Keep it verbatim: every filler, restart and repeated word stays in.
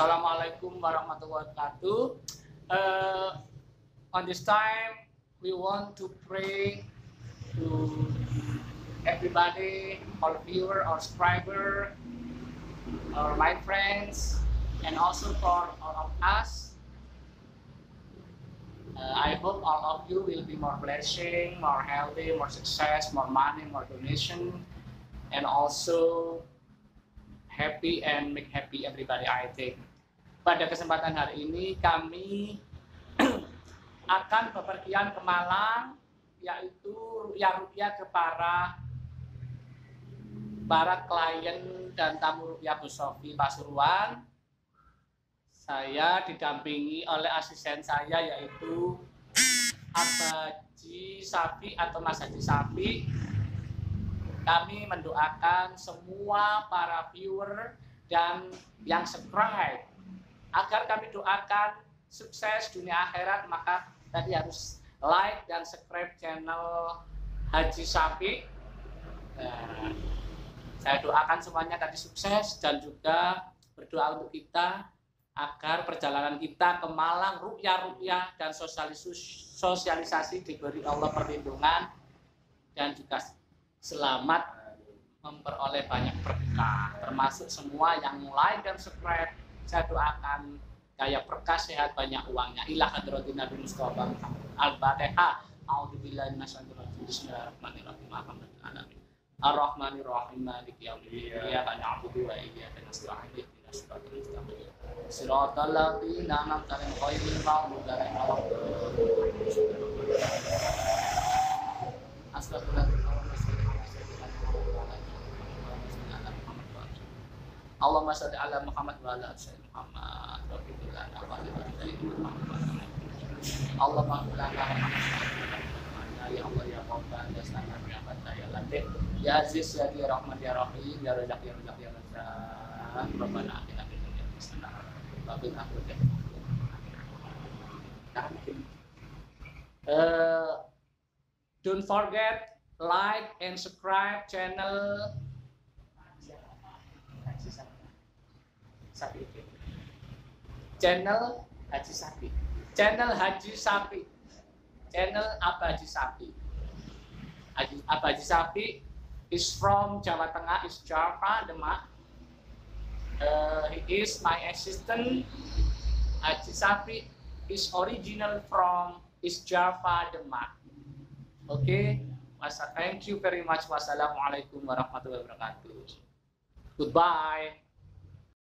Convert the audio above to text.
Assalamualaikum warahmatullahi wabarakatuh. Uh, on this time, we want to pray to everybody, all viewer, all subscriber, or my friends, and also for all of us. Uh, I hope all of you will be more blessing, more healthy, more success, more money, more donation, and also happy and make happy everybody, I think. Pada kesempatan hari ini kami akan bepergian ke Malang, yaitu rupiah-rupiah ke para para klien dan tamu rupiah Bu Sofi Pasuruan. Saya didampingi oleh asisten saya, yaitu Abaji Sapi atau Mas Haji Sapi. Kami mendoakan semua para viewer dan yang subscribe agar kami doakan sukses dunia akhirat, maka tadi harus like dan subscribe channel Haji Sapi. Nah, saya doakan semuanya tadi sukses dan juga berdoa untuk kita agar perjalanan kita ke Malang rupiah-rupiah dan sosialisasi diberi Allah perlindungan dan juga selamat memperoleh banyak berkah, termasuk semua yang like dan subscribe. Saya doakan kaya berkah, sehat, banyak uangnya. Ila hadratin Nabi Mustafa Al-Fatihah. A'udzubillahi minasyaitonir rajim. Bismillahirrahmanirrahim. Alhamdulillahirabbil Ar-Rahmanir-Rahim. Maliki yaumiddin. Iyyaka na'budu wa iyyaka nasta'in. Ihdinas siratal mustaqim. Shiratal ladzina an'amta 'alaihim ghairil maghdubi 'alaihim waladdallin. Astagfirullahaladzim. Allahumma shalli ala Muhammad wa ala ali Muhammad wa qina Allahumma ya Allah ya Rabbana ya Salam ya Fatah ya Latif ya Aziz ya Rahman ya Rahim ya Razak ya Razak ya Razak Rabbana atina fid dunya hasanah wa fil akhirati hasanah. Uh, don't forget like and subscribe channel Sapi. Channel Haji Sapi. Channel Haji Sapi. Channel Abaji Sapi. Haji, Abaji Sapi is from Jawa Tengah, is Java, Demak. Uh, he is my assistant. Haji Sapi is original from is Java, Demak. Okay. Thank you very much. Wassalamualaikum warahmatullahi wabarakatuh. Goodbye.